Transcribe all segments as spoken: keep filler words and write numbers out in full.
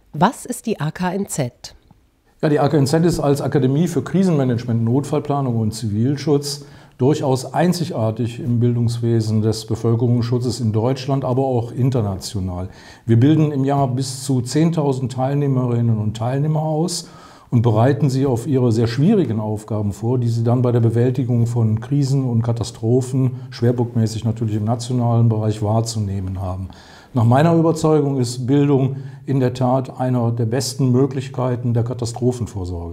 Was ist die A K N Z? Ja, die A K N Z ist als Akademie für Krisenmanagement, Notfallplanung und Zivilschutz durchaus einzigartig im Bildungswesen des Bevölkerungsschutzes in Deutschland, aber auch international. Wir bilden im Jahr bis zu zehntausend Teilnehmerinnen und Teilnehmer aus und bereiten sie auf ihre sehr schwierigen Aufgaben vor, die sie dann bei der Bewältigung von Krisen und Katastrophen, schwerpunktmäßig natürlich im nationalen Bereich, wahrzunehmen haben. Nach meiner Überzeugung ist Bildung in der Tat einer der besten Möglichkeiten der Katastrophenvorsorge.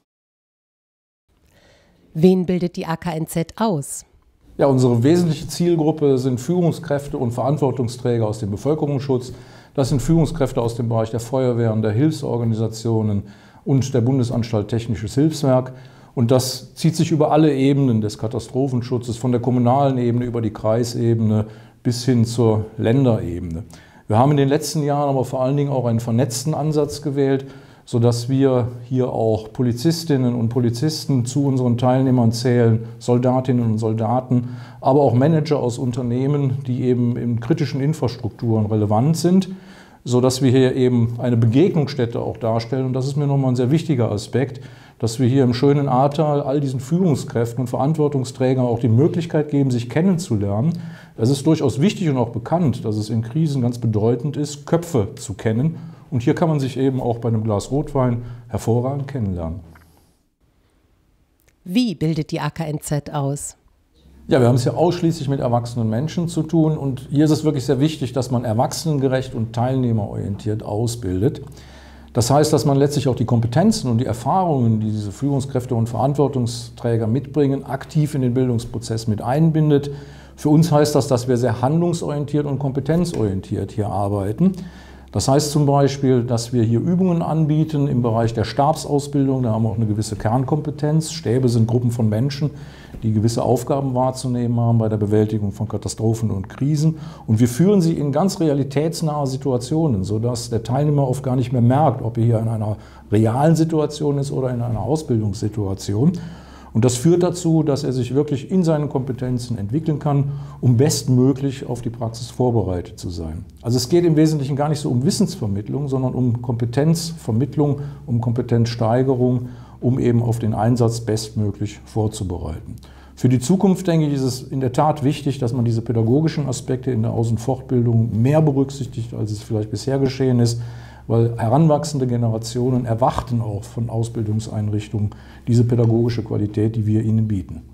Wen bildet die A K N Z aus? Ja, unsere wesentliche Zielgruppe sind Führungskräfte und Verantwortungsträger aus dem Bevölkerungsschutz. Das sind Führungskräfte aus dem Bereich der Feuerwehren, der Hilfsorganisationen und der Bundesanstalt Technisches Hilfswerk. Und das zieht sich über alle Ebenen des Katastrophenschutzes, von der kommunalen Ebene über die Kreisebene bis hin zur Länderebene. Wir haben in den letzten Jahren aber vor allen Dingen auch einen vernetzten Ansatz gewählt, sodass wir hier auch Polizistinnen und Polizisten zu unseren Teilnehmern zählen, Soldatinnen und Soldaten, aber auch Manager aus Unternehmen, die eben in kritischen Infrastrukturen relevant sind, sodass wir hier eben eine Begegnungsstätte auch darstellen. Und das ist mir nochmal ein sehr wichtiger Aspekt, dass wir hier im schönen Ahrtal all diesen Führungskräften und Verantwortungsträgern auch die Möglichkeit geben, sich kennenzulernen. Es ist durchaus wichtig und auch bekannt, dass es in Krisen ganz bedeutend ist, Köpfe zu kennen. Und hier kann man sich eben auch bei einem Glas Rotwein hervorragend kennenlernen. Wie bildet die A K N Z aus? Ja, wir haben es hier ausschließlich mit erwachsenen Menschen zu tun. Und hier ist es wirklich sehr wichtig, dass man erwachsenengerecht und teilnehmerorientiert ausbildet. Das heißt, dass man letztlich auch die Kompetenzen und die Erfahrungen, die diese Führungskräfte und Verantwortungsträger mitbringen, aktiv in den Bildungsprozess mit einbindet. Für uns heißt das, dass wir sehr handlungsorientiert und kompetenzorientiert hier arbeiten. Das heißt zum Beispiel, dass wir hier Übungen anbieten im Bereich der Stabsausbildung. Da haben wir auch eine gewisse Kernkompetenz. Stäbe sind Gruppen von Menschen, die gewisse Aufgaben wahrzunehmen haben bei der Bewältigung von Katastrophen und Krisen. Und wir führen sie in ganz realitätsnahe Situationen, sodass der Teilnehmer oft gar nicht mehr merkt, ob er hier in einer realen Situation ist oder in einer Ausbildungssituation. Und das führt dazu, dass er sich wirklich in seinen Kompetenzen entwickeln kann, um bestmöglich auf die Praxis vorbereitet zu sein. Also es geht im Wesentlichen gar nicht so um Wissensvermittlung, sondern um Kompetenzvermittlung, um Kompetenzsteigerung, um eben auf den Einsatz bestmöglich vorzubereiten. Für die Zukunft, denke ich, ist es in der Tat wichtig, dass man diese pädagogischen Aspekte in der Aus- und Fortbildung mehr berücksichtigt, als es vielleicht bisher geschehen ist, weil heranwachsende Generationen erwarten auch von Ausbildungseinrichtungen diese pädagogische Qualität, die wir ihnen bieten.